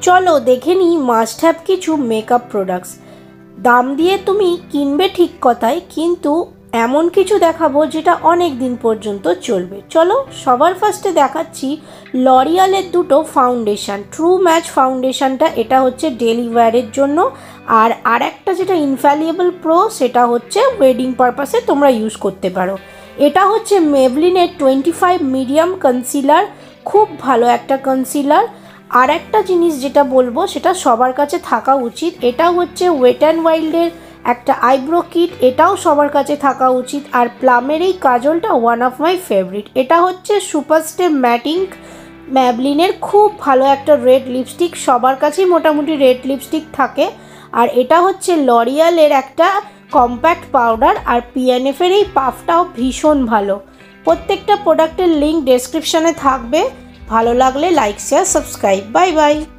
চলো দেখে নিই মাস্ট হ্যাভ কিছু মেকআপ প্রোডাক্টস। দাম দিয়ে তুমি কিনবে ঠিক কথাই, কিন্তু এমন কিছু দেখাবো যেটা অনেক দিন পর্যন্ত চলবে। চলো সবার ফার্স্টে দেখাচ্ছি লরিয়ালের দুটো ফাউন্ডেশন। ট্রু ম্যাচ ফাউন্ডেশনটা এটা হচ্ছে ডেলি ওয়্যারের জন্য, আর একটা যেটা ইনফ্যালিয়েবল প্রো সেটা হচ্ছে ওয়েডিং পারপাসে তোমরা ইউজ করতে পারো। এটা হচ্ছে মেবলিনের 25 মিডিয়াম কনসিলার, খুব ভালো একটা কনসিলার। আর একটা জিনিস যেটা বলবো সেটা সবার কাছে থাকা উচিত, এটা হচ্ছে ওয়েট অ্যান্ড ওয়াইল্ডের একটা আইব্রো কিট, এটাও সবার কাছে থাকা উচিত। আর প্লামের এই কাজলটা ওয়ান অফ মাই ফেভারিট। এটা হচ্ছে সুপারস্টে ম্যাটিং ম্যাবলিনের খুব ভালো একটা রেড লিপস্টিক, সবার কাছেই মোটামুটি রেড লিপস্টিক থাকে। আর এটা হচ্ছে লরিয়ালের একটা কম্প্যাক্ট পাউডার, আর পিএনএফের এই পাফটাও ভীষণ ভালো। প্রত্যেকটা প্রোডাক্টের লিঙ্ক ডেসক্রিপশানে থাকবে। ভালো লাগলে like share subscribe. Bye by.